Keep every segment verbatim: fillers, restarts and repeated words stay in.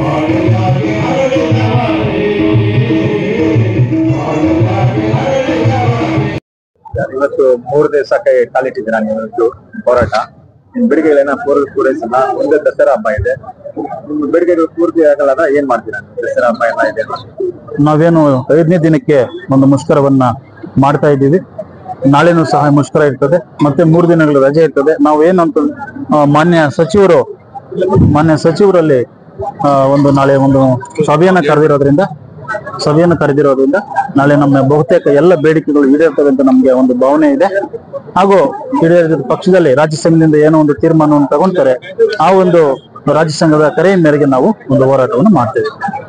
ಇವತ್ತು ಮೂರು ದಿವಸಕ್ಕೆ ಕಾಲಿಟ್ಟಿದ್ದೀರಾ ನೀವು ಹೋರಾಟ. ನಿಮ್ ಬೇಡಿಕೆಗಳೇನ ಪೂರ್ವ ಪೂರೈಸಲ್ಲ. ಮುಂದೆ ದಸರಾ ಹಬ್ಬ ಇದೆ, ನಿಮ್ ಬೇಡಿಕೆಗಳು ಪೂರ್ತಿ ಆಗಲ್ಲ, ಏನ್ ಮಾಡ್ತೀರಾ? ದಸರಾ ಹಬ್ಬ ಎಲ್ಲ ಇದೆ, ನಾವೇನು ಐದನೇ ದಿನಕ್ಕೆ ಒಂದು ಮುಷ್ಕರವನ್ನ ಮಾಡ್ತಾ ಇದ್ದೀವಿ. ನಾಳೆನೂ ಸಹ ಮುಷ್ಕರ ಇರ್ತದೆ, ಮತ್ತೆ ಮೂರು ದಿನಗಳು ರಜೆ ಇರ್ತದೆ. ನಾವು ಏನಂತ ಮಾನ್ಯ ಸಚಿವರು ಮಾನ್ಯ ಸಚಿವರಲ್ಲಿ ಒಂದು ನಾಳೆ ಒಂದು ಸಭೆಯನ್ನ ಕರೆದಿರೋದ್ರಿಂದ ಸಭೆಯನ್ನು ಕರೆದಿರೋದ್ರಿಂದ ನಾಳೆ ನಮ್ಮ ಬಹುತೇಕ ಎಲ್ಲ ಬೇಡಿಕೆಗಳು ಈಡೇರ್ತವೆ ಅಂತ ನಮ್ಗೆ ಒಂದು ಭಾವನೆ ಇದೆ. ಹಾಗೂ ಈಡೇರಿದ ಪಕ್ಷದಲ್ಲಿ ರಾಜ್ಯ ಸಂಘದಿಂದ ಏನೋ ಒಂದು ತೀರ್ಮಾನವನ್ನು ತಗೊಂತಾರೆ, ಆ ಒಂದು ರಾಜ್ಯ ಸಂಘದ ಕರೆಯ ಮೇರೆಗೆ ನಾವು ಒಂದು ಹೋರಾಟವನ್ನು ಮಾಡ್ತೇವೆ.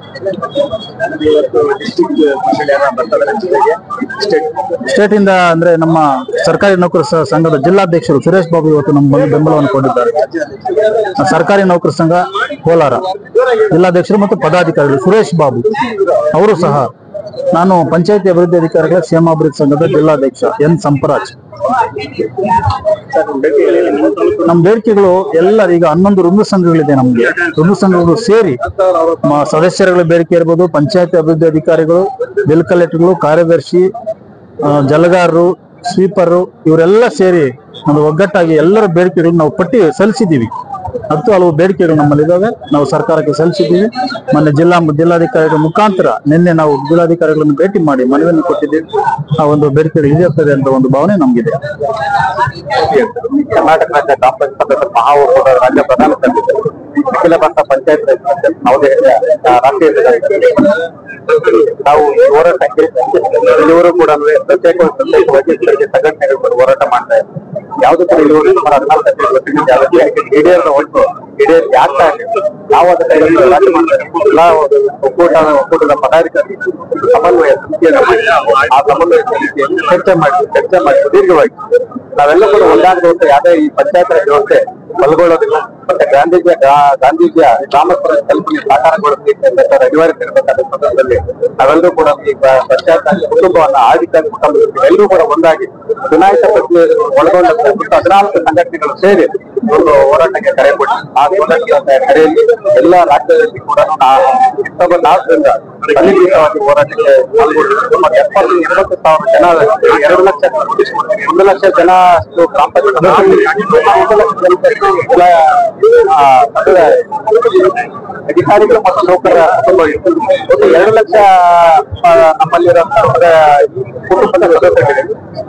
ಸ್ಟೇಟ್ ಇಂದ ಅಂದ್ರೆ ನಮ್ಮ ಸರ್ಕಾರಿ ನೌಕರ ಸಂಘದ ಜಿಲ್ಲಾಧ್ಯಕ್ಷರು ಸುರೇಶ್ ಬಾಬು ಇವತ್ತು ನಮ್ಮ ಬೆಂಬಲವನ್ನು ಕೊಟ್ಟಿದ್ದಾರೆ. ಸರ್ಕಾರಿ ನೌಕರ ಸಂಘ ಕೋಲಾರ ಜಿಲ್ಲಾಧ್ಯಕ್ಷರು ಮತ್ತು ಪದಾಧಿಕಾರಿಗಳು ಸುರೇಶ್ ಬಾಬು ಅವರು ಸಹ, ನಾನು ಪಂಚಾಯತಿ ಅಭಿವೃದ್ಧಿ ಅಧಿಕಾರಿಗಳ ಕ್ಷೇಮಾಭಿವೃದ್ಧಿ ಸಂಘದ ಜಿಲ್ಲಾಧ್ಯಕ್ಷ ಎನ್ ಸಂಪರಾಜ್. ನಮ್ಮ ಬೇಡಿಕೆಗಳು ಎಲ್ಲ ಈಗ ಹನ್ನೊಂದು ಋಣ ಸಂಘಗಳಿದೆ. ನಮ್ಗೆ ಋಣ ಸಂಘಗಳು ಸೇರಿ ಸದಸ್ಯರುಗಳ ಬೇಡಿಕೆ ಇರ್ಬೋದು, ಪಂಚಾಯತಿ ಅಭಿವೃದ್ಧಿ ಅಧಿಕಾರಿಗಳು, ಬಿಲ್ ಕಲೆಕ್ಟರ್ಗಳು, ಕಾರ್ಯದರ್ಶಿ, ಜಲಗಾರರು, ಸ್ವೀಪರು, ಇವರೆಲ್ಲ ಸೇರಿ ಒಂದು ಒಗ್ಗಟ್ಟಾಗಿ ಎಲ್ಲರ ಬೇಡಿಕೆಗಳು ನಾವು ಪಟ್ಟಿ ಸಲ್ಲಿಸಿದ್ದೀವಿ. ಹತ್ತು ಹಲವು ಬೇಡಿಕೆಗಳು ನಮ್ಮಲ್ಲಿ ಇದಾವೆ, ನಾವು ಸರ್ಕಾರಕ್ಕೆ ಸಲ್ಲಿಸಿದ್ದೀವಿ. ಮೊನ್ನೆ ಜಿಲ್ಲಾ ಜಿಲ್ಲಾಧಿಕಾರಿಗಳ ಮುಖಾಂತರ ನಿನ್ನೆ ನಾವು ಜಿಲ್ಲಾಧಿಕಾರಿಗಳನ್ನು ಭೇಟಿ ಮಾಡಿ ಮನವಿಯನ್ನು ಕೊಟ್ಟಿದ್ದೀವಿ. ಆ ಒಂದು ಬೇಡಿಕೆಗಳು ಈಡೇರ್ತದೆ ಅಂತ ಒಂದು ಭಾವನೆ ನಮಗಿದೆ. ಕರ್ನಾಟಕ ರಾಜ್ಯ ಕಾಂಗ್ರೆಸ್ ಪಕ್ಷದ ಮಹಾ ಒಕ್ಕೂಟ ರಾಜ್ಯ ಪ್ರಧಾನ ಸಮಿತಿ ಅಖಿಲ ಭಾರತ ಪಂಚಾಯತ್ ನವದೆಹಲಿಯ ರಾಷ್ಟ್ರೀಯ ನಾವು ಹೋರಾಟಕ್ಕೆ ಇಲ್ಲಿವರು ಕೂಡ ಪ್ರತ್ಯೇಕ ಪ್ರತ್ಯೇಕವಾಗಿ ಸಂಘಟನೆಗಳು ಹೋರಾಟ ಮಾಡ್ತಾ ಇದ್ದಾರೆ. ಯಾವ್ದು ಕೂಡ ಇಲ್ಲಿವರು ಸುಮಾರು ಹದಿನಾಲ್ಕು ಹಿಡಿಯರ ಒಟ್ಟು ಹಿಡಿಯಕ್ಕೆ ಆಗ್ತಾ ಇದೆ. ನಾವು ಅದಕ್ಕೆ ರಾಜ್ಯ ಮಾಡ್ತಾರೆ ಎಲ್ಲ ಒಕ್ಕೂಟ ಒಕ್ಕೂಟದ ಪದಾಧಿಕಾರಿ ಸಮನ್ವಯ ಸಮಿತಿಯನ್ನು ಮಾಡಿ ಆ ಸಮನ್ವಯ ಸಮಿತಿಯನ್ನು ಚರ್ಚೆ ಮಾಡಿ ಚರ್ಚೆ ಮಾಡಿ ಸುದೀರ್ಘವಾಗಿ ನಾವೆಲ್ಲ ಕೂಡ ಒಂದಾಗದ ಯಾವುದೇ ಈ ಪಂಚಾಯತ್ ರಾಜ್ ವ್ಯವಸ್ಥೆ ಬಲಗೊಳ್ಳೋದಿಲ್ಲ. ಮತ್ತೆ ಗಾಂಧೀಜಿಯ ಗಾಂಧೀಜಿಯ ಗ್ರಾಮ ಸ್ವರಾಜ್ಯ ಕಲ್ಪನೆ ಸಾಕಾರಗೊಳಿಸಲಿಕ್ಕೆ ಅನಿವಾರ್ಯತೆ ಇರಬೇಕಾದ ಸಂದರ್ಭದಲ್ಲಿ ನಾವೆಲ್ಲರೂ ಕೂಡ ಈ ಪಂಚಾಯತ್ ರಾಜ್ ಕುಟುಂಬವನ್ನ ಆಡಳಿತ ಕುಟುಂಬ ಎಲ್ಲರೂ ಕೂಡ ಒಂದಾಗಿ ಚುನಾಯಿತ ಪ್ರಕ್ರಿಯೆ ಒಳಗೊಂಡಂತೆ ಹದಿನಾಲ್ಕು ಸಂಘಟನೆಗಳು ಸೇರಿ ಒಂದು ಹೋರಾಟಕ್ಕೆ ಕರೆ ಕೊಟ್ಟು ಆ ಹೋರಾಟದ ಕರೆಯಲ್ಲಿ ಎಲ್ಲ ರಾಜ್ಯದಲ್ಲಿ ಕೂಡ ಅಕ್ಟೋಬರ್ ನಾಲ್ಕರಿಂದ ಅಧಿಕೃತವಾಗಿ ಹೋರಾಟಕ್ಕೆ ಪಾಲ್ಗೊಂಡಿದ್ದು ಸುಮಾರು ಎಪ್ಪತ್ತು ಎಂಬತ್ತು ಸಾವಿರ ಜನ, ಎರಡು ಲಕ್ಷ ಒಂದು ಲಕ್ಷ ಜನ ಗ್ರಾಮ ಪಂಚಾಯತ್ ಅಧಿಕಾರಿಗಳು ಮತ್ತು ನೌಕರರ ಕುಟುಂಬ ಒಂದು ಎರಡು ಲಕ್ಷ ನಮ್ಮಲ್ಲಿರುವಂತಹ ಕುಟುಂಬದ ಸದಸ್ಯರಿಗೆ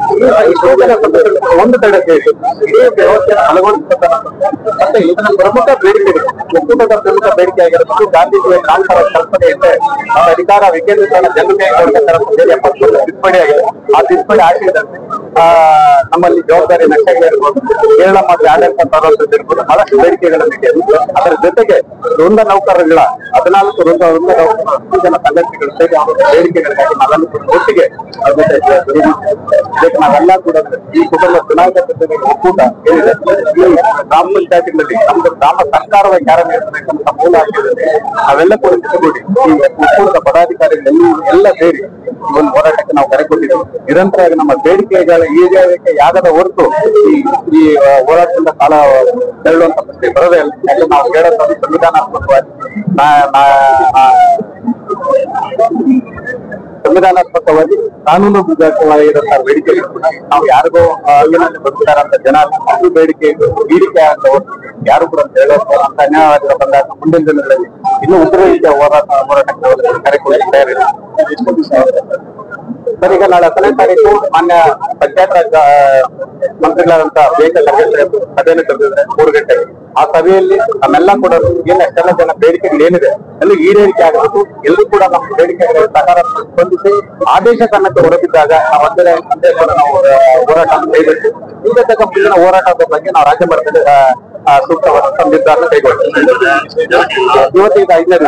ಒಂದು ಕಡೆ ಸೇರಿ ಇಡೀ ವ್ಯವಸ್ಥೆಯನ್ನು ಅಳವಡಿಸಿದ ಮತ್ತೆ ಇದನ್ನ ಪ್ರಮುಖ ಬೇಡಿಕೆ ಒಕ್ಕೂಟದ ಪ್ರಮುಖ ಬೇಡಿಕೆ ಆಗಿರೋದು ಗಾಂಧೀಜಿಯ ನಾಲ್ಕರ ಕಲ್ಪನೆಯಂತೆ ಅಧಿಕಾರ ವಿಕೇಂದ್ರೀಕರಣ ಜನತೆ ತಿದ್ದುಪಡಿ ಆಗಿದೆ. ಆ ತಿದ್ದುಪಡಿ ಆಗಿದ್ದಂತೆ ಆ ನಮ್ಮಲ್ಲಿ ಜವಾಬ್ದಾರಿ ನಕ್ಷೆಗಳು ಇರ್ಬೋದು, ಕೇರಳ ಮತ್ತು ಆಡಳಿತ ತರೋದು ಇರ್ಬೋದು, ಬಹಳಷ್ಟು ಬೇಡಿಕೆಗಳನ್ನಿದೆ. ಅದರ ಜೊತೆಗೆ ವೃಂದ ನೌಕರರುಗಳ ಹದಿನಾಲ್ಕು ವೃಂದ ವೃಂದ ನೌಕರರು ಜನ ಸಂಘಟನೆಗಳು ಸೇರಿ ಅವರ ಬೇಡಿಕೆಗಳಿಗಾಗಿ ನಾವೆಲ್ಲ ಕೂಡ ಒಟ್ಟಿಗೆ ಇದಕ್ಕೆ ನಾವೆಲ್ಲ ಕೂಡ ಈ ಕುಟುಂಬ ಚುನಾಯಿತ ಪ್ರತಿನಿಧಿಗಳ ಒಕ್ಕೂಟ ಹೇಳಿದೆ. ಈ ಗ್ರಾಮ ಪಂಚಾಯತಿಗಳಲ್ಲಿ ನಮ್ದು ಗ್ರಾಮ ಸರ್ಕಾರದ ಕಾರ್ಯನಿರ್ವಹಿಸಬೇಕಂತ ಮೂಲ ಆಗಿರುತ್ತೆ. ನಾವೆಲ್ಲ ಕೂಡ ಜೊತೆಗೂಡಿ ಈ ಒಕ್ಕೂಟದ ಪದಾಧಿಕಾರಿಗಳೆಲ್ಲೂ ಎಲ್ಲ ಸೇರಿ ಒಂದು ಹೋರಾಟಕ್ಕೆ ನಾವು ಕರೆ ಕೊಟ್ಟಿದ್ದೇವೆ. ನಿರಂತರವಾಗಿ ನಮ್ಮ ಬೇಡಿಕೆಗಳ ಈಡೇರಿಕೆ ಯಾಗದ ಹೊರತು ಈ ಈ ಹೋರಾಟದಿಂದ ಕಾಲ ತೆರಳುವಂತ ಪ್ರಶ್ನೆ ಬರೋದೇ ಇಲ್ಲ. ಯಾಕಂದ್ರೆ ನಾವು ಕೇಳೋದು ಸಂವಿಧಾನಾತ್ಮಕವಾಗಿ ಸಂವಿಧಾನಾತ್ಮಕವಾಗಿ ಕಾನೂನು ಬದ್ಧವಾಗಿರುವಂತಹ ಬೇಡಿಕೆಗಳು ಕೂಡ ನಾವು ಯಾರಿಗೋ ಅಲ್ಲಿನಲ್ಲಿ ಬರ್ತಾರೆ ಅಂತ ಜನ ಅದು ಬೇಡಿಕೆ ಬೇಡಿಕೆ ಅಂತ ಯಾರು ಕೂಡ ಹೇಳೋದು ಅಂತ ಅನ್ಯಾಯವಾಗಿ ಬಂದಾಗ ಮುಂದಿನ ದಿನಗಳಲ್ಲಿ ಇನ್ನೂ ಉಗ್ರ ರೀತಿಯ ಹೋರಾಟ ಹೋರಾಟಕ್ಕೆ ಕರೆ ಕೊಡಲಿಕ್ಕೆ ತಯಾರಿಲ್ಲ. ಸರ್, ಈಗ ನಾಳೆ ಹತ್ತನೇ ತಾರೀಕು ಮಾನ್ಯ ಪಂಚಾಯತ್ ರಾಜ್ ಮಂತ್ರಿಗಳಾದಂತಹ ಬೇಗ ಸಭೆಯನ್ನು ಕರೆದಿದ್ರೆ ಮೂರು ಗಂಟೆಗೆ. ಆ ಸಭೆಯಲ್ಲಿ ನಮ್ಮೆಲ್ಲ ಕೂಡ ಏನ್ ಎಷ್ಟೆಲ್ಲ ಜನ ಬೇಡಿಕೆಗಳು ಏನಿದೆ ಎಲ್ಲ ಈಡೇರಿಕೆ ಆಗಬೇಕು. ಎಲ್ಲರೂ ಕೂಡ ನಮ್ಮ ಬೇಡಿಕೆಗಳ ಸಕಾರಾತ್ಮಕ ಸ್ಪಂದಿಸಿ ಆದೇಶ ತನ್ನಕ್ಕೆ ಹೊರಬಿದ್ದಾಗ ನಾವು ಒಂದೇ ಒಂದೇ ಕೂಡ ನಾವು ಹೋರಾಟ ಕೈಗೊಳ್ಳಿ. ಈಗ ತಕ್ಕ ಮುಂದಿನ ಹೋರಾಟದ ಬಗ್ಗೆ ನಾವು ರಾಜ್ಯ ಮಟ್ಟದಲ್ಲಿ ಸೂಕ್ತವಾದ ನಿರ್ಧಾರ ಕೈಗೊಳ್ತೀವಿ. ಇವತ್ತಿಗೆ ಐದನೇ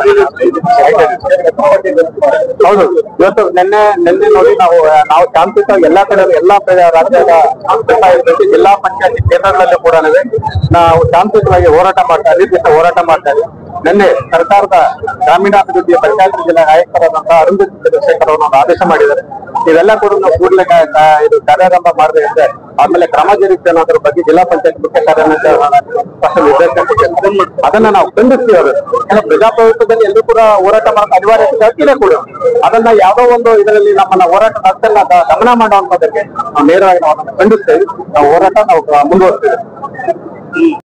ಹೌದು. ಇವತ್ತು ನಿನ್ನೆ ನಿನ್ನೆ ನೋಡಿ ನಾವು ನಾವು ಶಾಂತಿಯುತವಾಗಿ ಎಲ್ಲಾ ಕಡೆ ಎಲ್ಲಾ ರಾಜ್ಯದ ಜಿಲ್ಲಾ ಪಂಚಾಯತಿ ಕೇಂದ್ರಗಳಲ್ಲೂ ಕೂಡ ನಾವು ಶಾಂತಿಯುತವಾಗಿ ಹೋರಾಟ ಮಾಡ್ತಾ ಇದ್ದೀವಿ, ಹೋರಾಟ ಮಾಡ್ತಾ ಇದ್ದೀವಿ. ನಿನ್ನೆ ಸರ್ಕಾರದ ಗ್ರಾಮೀಣಾಭಿವೃದ್ಧಿಯ ಪಂಚಾಯತ್ ಜಿಲ್ಲಾ ಆಯುಕ್ತರಾದಂತಹ ಅರುಂಧತಿ ಚಂದ್ರಶೇಖರ್ ಅವರು ಆದೇಶ ಮಾಡಿದ್ದಾರೆ. ಇವೆಲ್ಲ ಕೂಡ ನಾವು ಕೂಡಲೇ ಇದು ಕಾರ್ಯಾರಂಭ ಮಾಡಬೇಕಂದ್ರೆ ಆಮೇಲೆ ಕ್ರಮ ಜರುಗಿಸಿ ಅನ್ನೋದ್ರ ಬಗ್ಗೆ ಜಿಲ್ಲಾ ಪಂಚಾಯತ್ ಮುಖ್ಯ ಕಾರ್ಯನಿರ್ವಹಣಾ ನಿರ್ದೇಶಕ ಅದನ್ನ ನಾವು ಖಂಡಿಸ್ತೀವಿ. ಅದು ಯಾಕಂದ್ರೆ ಪ್ರಜಾಪ್ರಭುತ್ವದಲ್ಲಿ ಎಲ್ಲರೂ ಕೂಡ ಹೋರಾಟ ಮಾಡೋದು ಅನಿವಾರ್ಯತೆ ಇದೆ ಕೂಡ. ಅದನ್ನ ಯಾವುದೋ ಒಂದು ಇದರಲ್ಲಿ ನಮ್ಮನ್ನ ಹೋರಾಟ ಅರ್ಥನ ಗಮನ ಮಾಡುವಂತದಕ್ಕೆ ನಾವು ನೇರವಾಗಿ ನಾವು ಖಂಡಿಸ್ತೇವೆ. ನಾವು ಹೋರಾಟ ನಾವು ಮುಂದುವರಿಸ್ತೇವೆ.